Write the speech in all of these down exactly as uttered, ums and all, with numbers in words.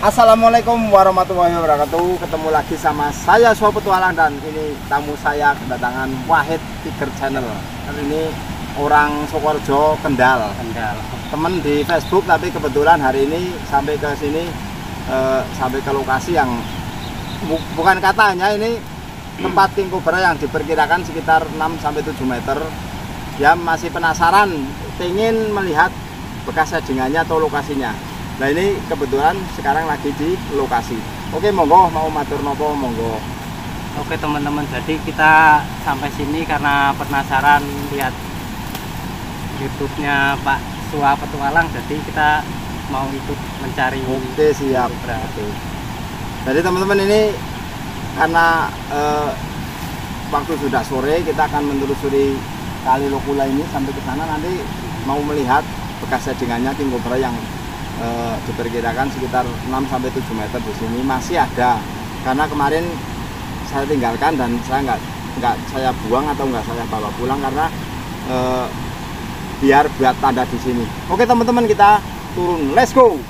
Assalamualaikum warahmatullahi wabarakatuh. Ketemu lagi sama saya Suha Petualang, dan ini tamu saya kedatangan Wahid Tiger Channel. Ini orang Sukoharjo, Kendal. Kendal. Temen di Facebook, tapi kebetulan hari ini sampai ke sini eh, sampai ke lokasi yang bu bukan katanya ini tempat king cobra yang diperkirakan sekitar enam sampai tujuh meter. Ya masih penasaran, ingin melihat bekas settingannya atau lokasinya. Nah ini kebetulan sekarang lagi di lokasi. Oke, monggo, mau matur nopo monggo. Oke teman-teman, jadi kita sampai sini karena penasaran lihat YouTube-nya Pak Suha Petualang, jadi kita mau ikut mencari. Oke, siap. Berarti. Jadi teman-teman, ini karena eh, waktu sudah sore, kita akan menelusuri kali Lokula ini sampai ke sana, nanti mau melihat bekas settingannya king cobra yang E, diperkirakan sekitar enam sampai tujuh meter di sini masih ada, karena kemarin saya tinggalkan dan saya nggak nggak saya buang atau nggak saya bawa pulang karena e, biar buat tanda di sini. Oke teman-teman, kita turun, let's go.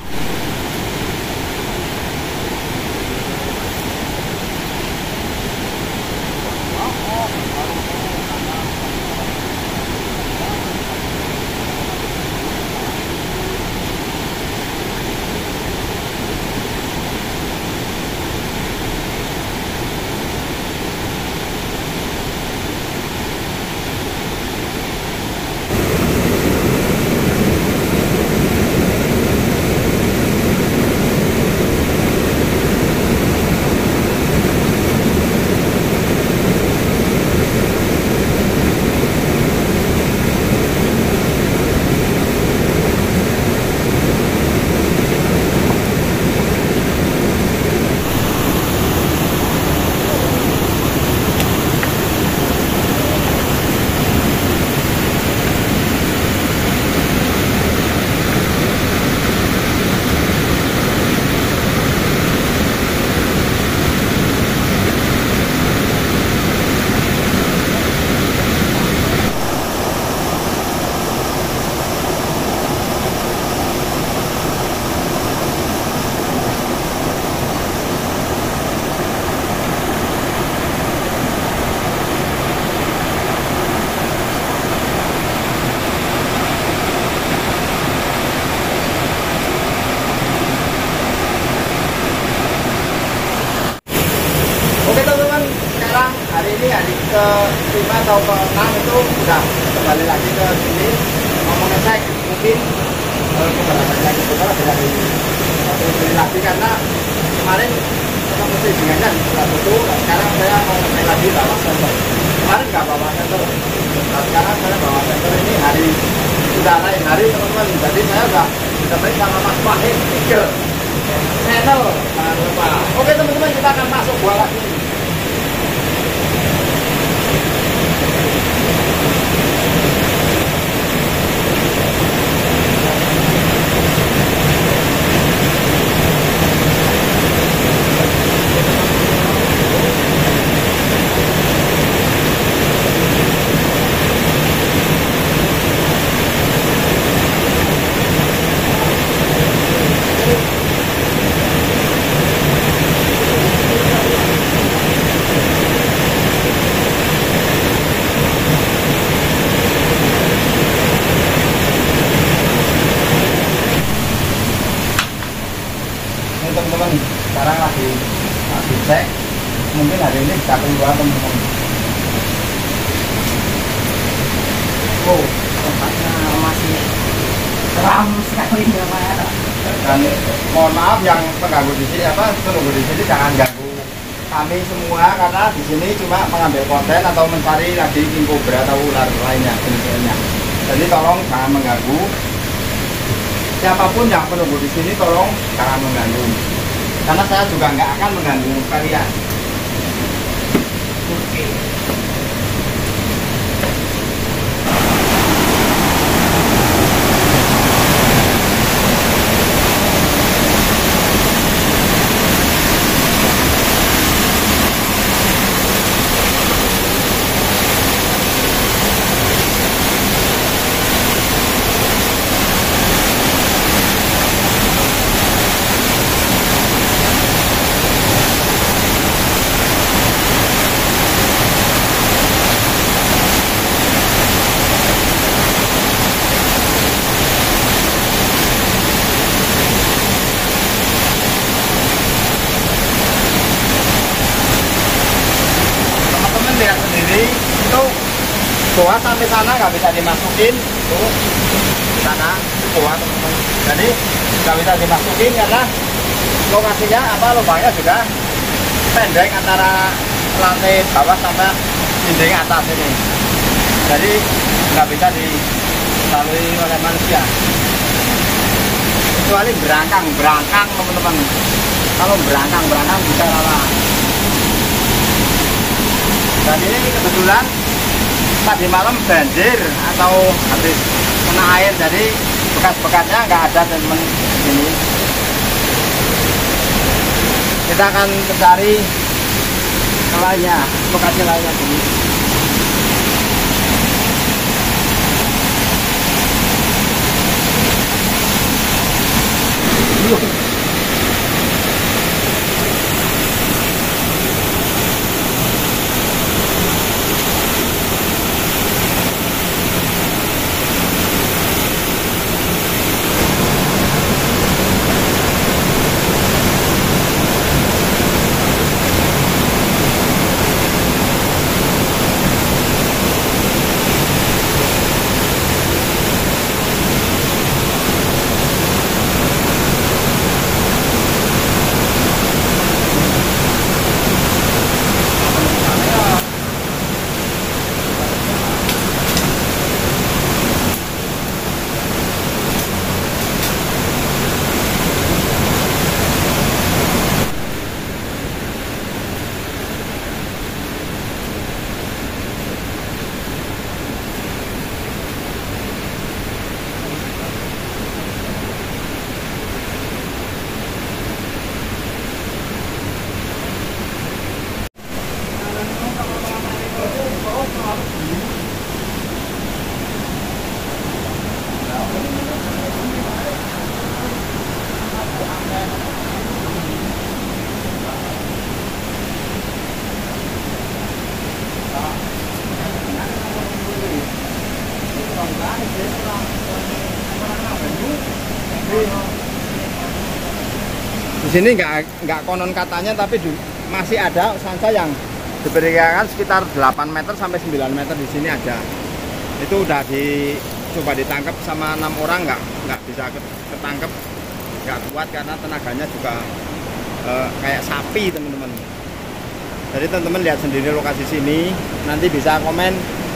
Hari ini hari ke lima atau ke enam itu udah kembali lagi ke sini mau mengecek mungkin keberadaannya gitu kan dari beli lagi, karena kemarin ketemu settingannya di sebelah itu. Sekarang saya mau ngecek lagi bawa sensor. Kemarin nggak bawa sensor, nah, sekarang saya bawa sensor. Ini hari sudah lain hari teman-teman, jadi saya udah ditemani sama Mas Wahid Tiger Channel, jangan lupa. Oke teman-teman, kita akan masuk gua lagi. Teman-teman, sekarang lagi lagi cek, mungkin hari ini bisa keluar teman-teman. Oh, tempatnya masih seram sekali ya Mas. Dan mohon maaf yang pengganggu di sini, apa penunggu di sini, jangan ganggu kami semua, karena di sini cuma mengambil konten atau mencari lagi king cobra atau ular lainnya jenisnya. Jadi tolong jangan mengganggu. Siapapun yang menunggu di sini, tolong jangan mengganggu, karena saya juga nggak akan mengganggu kalian. Oke. ke sana nggak bisa dimasukin tuh di sana bawah teman-teman. Jadi nggak bisa dimasukin karena lokasinya apa lubangnya juga pendek antara lantai bawah sampai dinding atas ini. Jadi nggak bisa dilalui oleh manusia. Kecuali berangkang, berangkang teman-teman. Kalau berangkang, berangkang bisa lewat. Dan ini kebetulan tadi malam banjir atau habis kena air, jadi bekas-bekasnya nggak ada teman ini. Kita akan mencari lainnya, lokasi lainnya sini. Di sini nggak nggak konon katanya, tapi di, masih ada sanca yang diperkirakan sekitar delapan meter sampai sembilan meter di sini ada. Itu udah dicoba ditangkap sama enam orang, nggak nggak bisa ketangkep, nggak kuat karena tenaganya juga e, kayak sapi teman-teman. Jadi teman-teman lihat sendiri lokasi sini, nanti bisa komen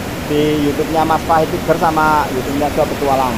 di YouTube-nya Mas Fahid Tiger sama YouTube-nya Gua Petualang.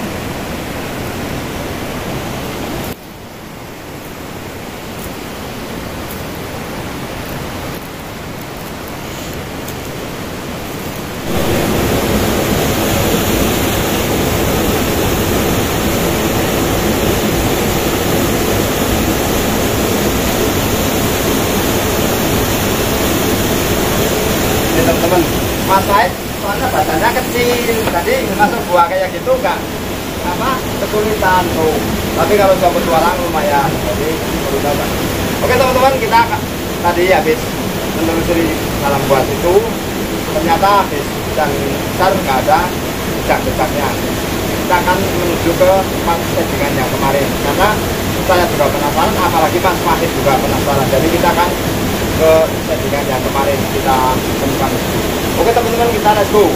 Teman-teman, Mas Fahid soalnya badannya kecil, jadi masuk gua kayak gitu enggak apa kesulitan tuh. Tapi kalau Gua Petualang lumayan, jadi kesulitan. Oke teman-teman, kita tadi habis menelusuri dalam gua itu, ternyata habis hujan besar nggak ada jejak-jejaknya. Kita akan menuju ke tempat settingan yang kemarin, karena saya juga penasaran, apalagi Mas Fahid juga penasaran. Jadi kita akan ke settingan yang kemarin kita temukan. Oke teman-teman, kita let's go.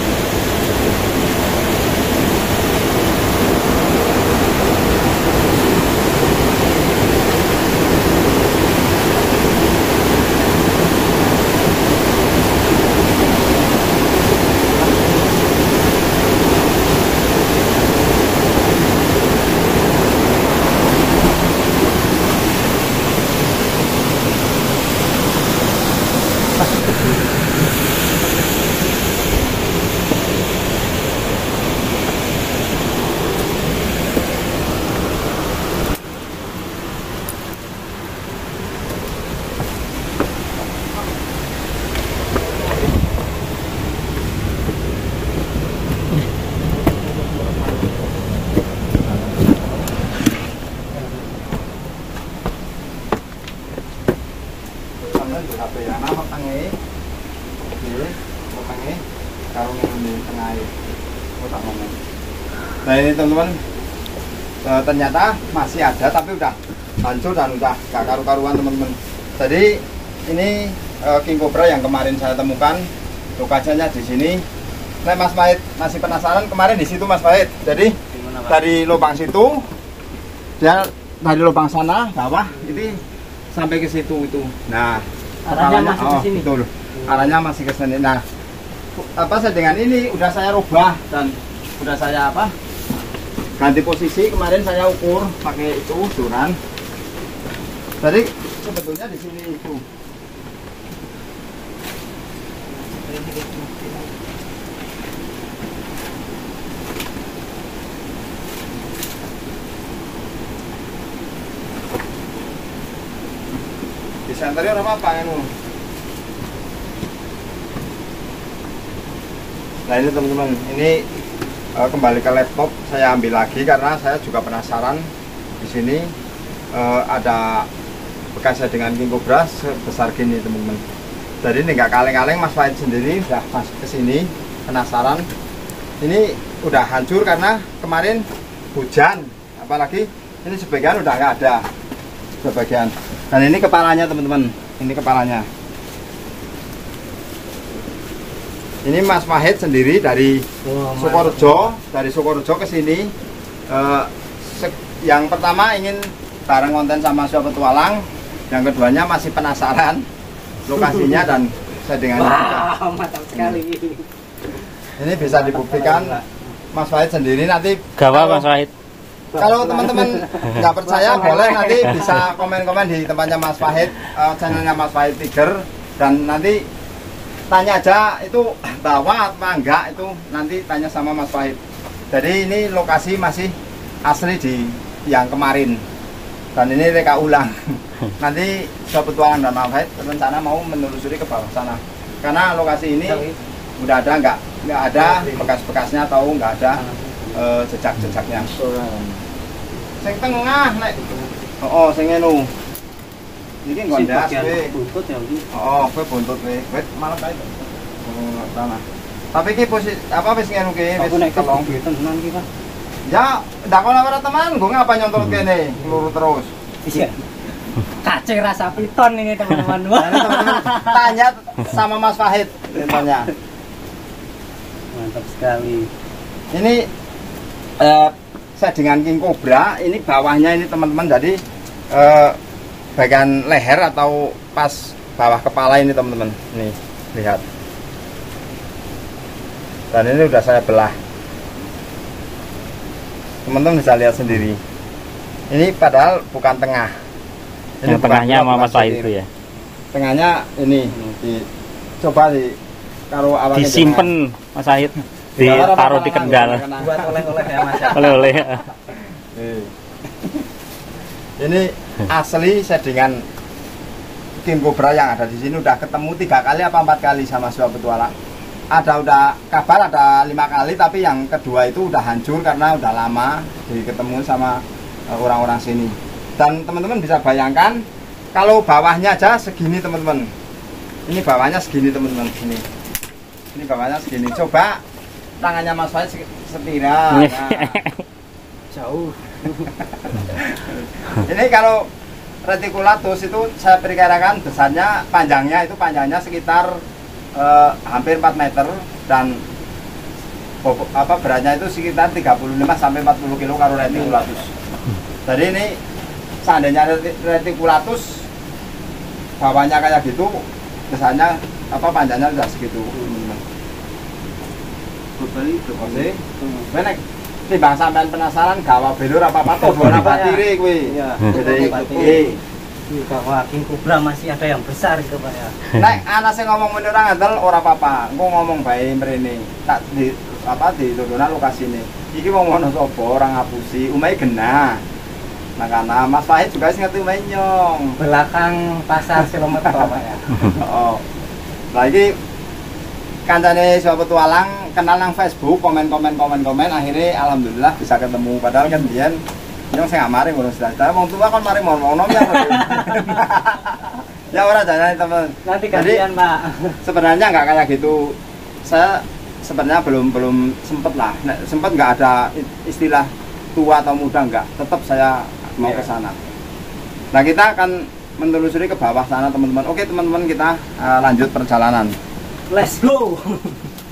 H P ya, nama tangi, oke, tangi, karung yang di tengah itu, tak ngomong. Nah ini teman-teman, e, ternyata masih ada, tapi udah hancur dan udah gak karu-karuan teman-teman. Jadi ini e, king cobra yang kemarin saya temukan, lokasinya di sini. Nah, Mas Wahid masih penasaran kemarin di situ Mas Wahid. Jadi Gimana, Pak? dari lubang situ dia dari lubang sana bawah ini sampai ke situ itu. Nah, Arahnya kepalanya- masih ke oh, sini? betul. Arahnya masih ke sini. Nah, apa saya dengan ini udah saya rubah dan udah saya apa? Ganti posisi. Kemarin saya ukur pakai itu ukuran. Jadi sebetulnya di sini itu. Di interior apa apa ini? Nah ini teman-teman, ini uh, kembali ke laptop saya ambil lagi karena saya juga penasaran di sini uh, ada bekas dengan king cobra sebesar gini teman-teman. Jadi ini nggak kaleng-kaleng, Mas Wahid sendiri udah masuk ke sini penasaran. Ini udah hancur karena kemarin hujan, apalagi ini sebagian udah nggak ada sebagian. Dan ini kepalanya teman-teman, ini kepalanya. Ini Mas Wahid sendiri dari Oh, Sukorejo, dari Sukorejo ke sini. Eh, se- yang pertama ingin bareng konten sama Suap Petualang, yang keduanya masih penasaran lokasinya dan saya dengan ini bisa- Wah, mantap sekali. ini bisa dibuktikan Mas Wahid sendiri nanti. Gawa Mas Wahid. Kalau teman-teman nggak percaya boleh nanti bisa komen-komen di tempatnya Mas Wahid, eh, channelnya Mas Wahid Tiger, dan nanti tanya aja itu bawa apa enggak, itu nanti tanya sama Mas Wahid. Jadi ini lokasi masih asli di yang kemarin dan ini reka ulang. Nanti Sobat Petualang dan Mas Wahid rencana mau menelusuri ke bawah sana karena lokasi ini udah ada nggak nggak ada bekas-bekasnya atau nggak ada eh, jejak-jejaknya. Sing tengah nek. Oh, sing ngene. Iki nggondas kowe. Buntut ya iki. Oh, kowe buntut kowe. Kowe malah kae. Oh, tanah. Tapi iki posisi apa wis ngene ki wis Aku nek telong. gitu tenan iki, Pak. Ya, ndak kono ora teman, gue ngapa nyontot kene, luru terus. Iya. Kacang rasa piton ini teman-teman. Nah, ini teman-teman tanya sama Mas Wahid, tanya. Mantap sekali. Ini eh, saya dengan king cobra, ini bawahnya ini teman-teman, jadi eh, bagian leher atau pas bawah kepala ini teman-teman. Nih, lihat. Dan ini udah saya belah. Teman-teman bisa lihat sendiri. Ini padahal bukan tengah. Yang bukan tengahnya buat sama Mas Wahid sendiri. itu ya. Tengahnya ini di coba di taruh awalnya Disimpen Mas Wahid. jangan. Ditaruh di kendal. Buat oleh-oleh ya, Mas. Oleh-oleh. Nih. Ini asli saya dengan king cobra yang ada di sini udah ketemu tiga kali apa empat kali sama Suap Petualang. Ada udah kabar ada lima kali, tapi yang kedua itu udah hancur karena udah lama diketemu sama uh, orang-orang sini. Dan teman-teman bisa bayangkan kalau bawahnya aja segini teman-teman. Ini bawahnya segini teman-teman, ini. Ini bawahnya segini. Coba tangannya Mas Wahid se- setira. Nah. Jauh. Ini kalau reticulatus itu saya perkirakan besarnya, panjangnya itu panjangnya sekitar eh, hampir empat meter dan bobot, apa beratnya itu sekitar tiga puluh lima sampai empat puluh kilo kalau reticulatus. Jadi ini seandainya reti- reticulatus bawahnya kayak gitu, besarnya apa panjangnya udah segitu. Berbalik, Oke. Benek timbang sampean penasaran gawa belur apa-apa to ora patire kuwi. Iya. Jadi Patire. Bahwa king cobra masih ada yang besar gitu, Pak ya. nek ana sing ngomong meneh ora ngandel ora apa-apa. Engko ngomong bae mrene. Tak di apa di Dodona lokasine. Iki wong ono sapa ora ngapusi, umahe genah. Makanya Mas Wahid juga sing ngerti umahe nyong. Belakang pasar kilometer, Pak ya. Oh. Lah iki kancane Suap Petualang kenal nang Facebook, komen-komen komen-komen akhirnya alhamdulillah bisa ketemu. Padahal kan biyen nyong sing amare ngono sedaya. Wong tua kan mari ngono ya. Ya ora jangan teman. Nanti gantian, Pak. Sebenarnya nggak kayak gitu. Saya sebenarnya belum belum sempet lah. Nek sempet nggak ada istilah tua atau muda nggak. Tetap saya mau ke sana. Nah kita akan menelusuri ke bawah sana teman-teman. Oke teman-teman kita uh, lanjut perjalanan. Let's go.